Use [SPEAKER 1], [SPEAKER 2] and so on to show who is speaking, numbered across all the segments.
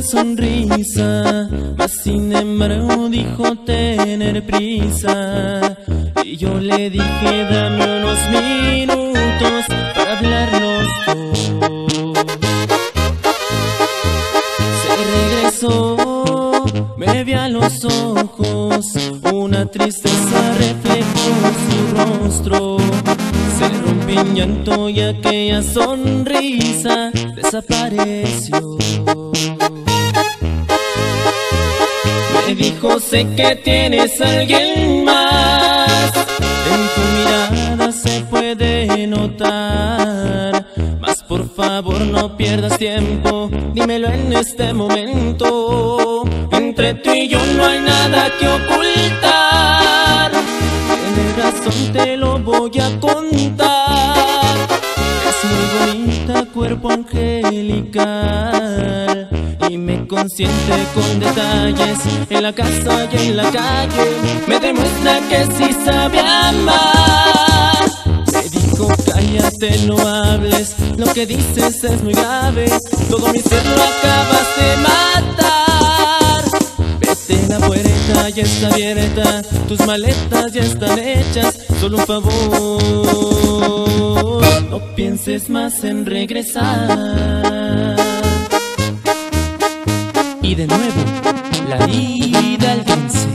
[SPEAKER 1] sonrisa, mas sin embargo dijo tener prisa. Y yo le dije dame unos minutos para hablarnos dos. Se regresó, me vi a los ojos, una tristeza reflejó su rostro. Se rompió en llanto y aquella sonrisa desapareció. Me dijo sé que tienes a alguien más, en tu mirada se puede notar. Mas por favor no pierdas tiempo, dímelo en este momento. Entre tú y yo no hay nada que ocultar. Tienes razón, te lo voy a contar. Es muy bonita, cuerpo angelical, y me consiente con detalles. En la casa y en la calle me demuestra que sí sabe amar. Me dijo cállate, no hables, lo que dices es muy grave. Todo mi ser lo acabas de matar. Vete, la puerta ya está abierta, tus maletas ya están hechas. Solo un favor, no pienses más en regresar. Y de nuevo, la vida al vence.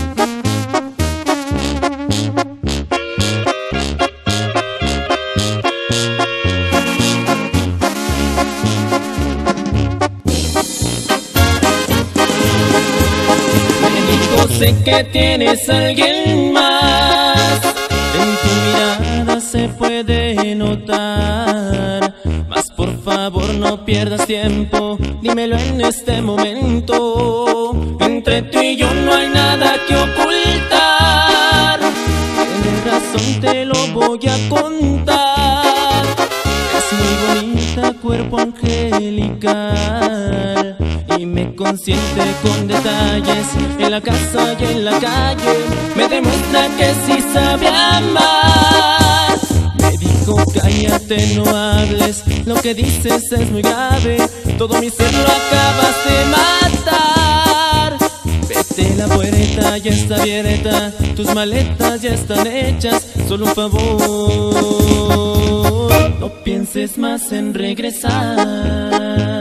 [SPEAKER 1] Me dijo sé que tienes a alguien más, en tu mirada se puede notar. Mas por favor no pierdas tiempo, dímelo en este momento. Entre tú y yo no hay nada que ocultar. Tienes razón, te lo voy a contar. Es muy bonita, cuerpo angelical, y me consiente con detalles. En la casa y en la calle me demuestra que sí sabe amar. Me dijo cállate, no hables, lo que dices es muy grave. Todo mi ser lo acabas de matar. Vete, la puerta ya está abierta, tus maletas ya están hechas. Solo un favor, no pienses más en regresar.